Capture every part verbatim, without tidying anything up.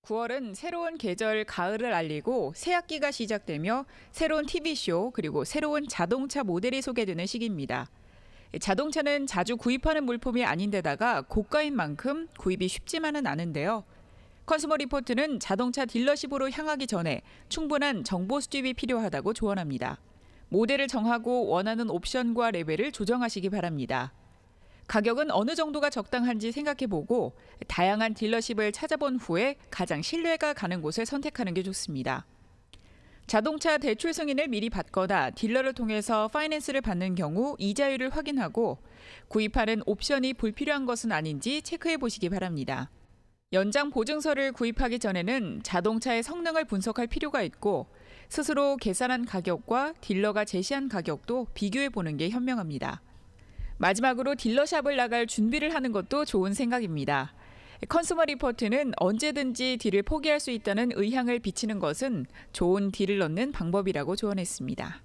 구월은 새로운 계절 가을을 알리고 새학기가 시작되며 새로운 티비쇼 그리고 새로운 자동차 모델이 소개되는 시기입니다. 자동차는 자주 구입하는 물품이 아닌데다가 고가인 만큼 구입이 쉽지만은 않은데요. 컨슈머 리포트는 자동차 딜러십으로 향하기 전에 충분한 정보 수집이 필요하다고 조언합니다. 모델을 정하고 원하는 옵션과 레벨을 조정하시기 바랍니다. 가격은 어느 정도가 적당한지 생각해보고 다양한 딜러십을 찾아본 후에 가장 신뢰가 가는 곳을 선택하는 게 좋습니다. 자동차 대출 승인을 미리 받거나 딜러를 통해서 파이낸스를 받는 경우 이자율을 확인하고 구입하는 옵션이 불필요한 것은 아닌지 체크해 보시기 바랍니다. 연장 보증서를 구입하기 전에는 자동차의 성능을 분석할 필요가 있고 스스로 계산한 가격과 딜러가 제시한 가격도 비교해 보는 게 현명합니다. 마지막으로 딜러샵을 나갈 준비를 하는 것도 좋은 생각입니다. 컨슈머 리포트는 언제든지 딜을 포기할 수 있다는 의향을 비치는 것은 좋은 딜을 얻는 방법이라고 조언했습니다.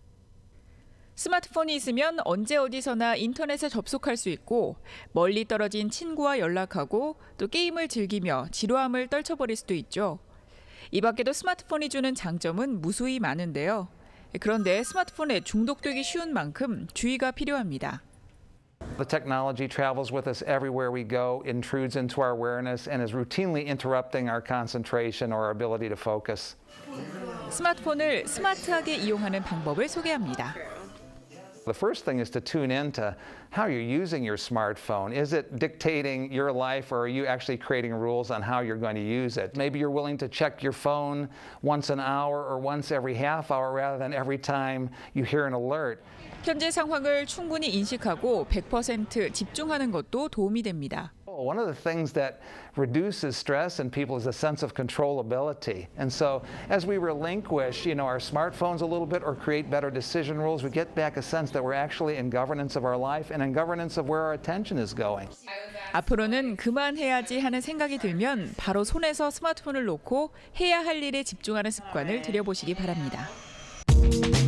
스마트폰이 있으면 언제 어디서나 인터넷에 접속할 수 있고 멀리 떨어진 친구와 연락하고 또 게임을 즐기며 지루함을 떨쳐버릴 수도 있죠. 이 밖에도 스마트폰이 주는 장점은 무수히 많은데요. 그런데 스마트폰에 중독되기 쉬운 만큼 주의가 필요합니다. The technology travels with us everywhere we go, intrudes into our awareness, and is routinely interrupting our concentration or our ability to focus. 스마트폰을 스마트하게 이용하는 방법을 소개합니다. The first thing is to tune in to how you're using your smartphone. Is it dictating your life, or are you actually creating rules on how you're going to use it? Maybe you're willing to check your phone once an hour or once every half hour rather than every time you hear an alert. 현재 상황을 충분히 인식하고 백 퍼센트 집중하는 것도 도움이 됩니다. One of the things that reduces stress in people is a sense of controllability. And so as we relinquish, you know, our smartphones a little bit or create better decision rules, we get back a sense that we're actually in governance of our life and in governance of where our attention is going. 앞으로는 그만해야지 하는 생각이 들면 바로 손에서 스마트폰을 놓고 해야 할 일에 집중하는 습관을 들여보시기 바랍니다.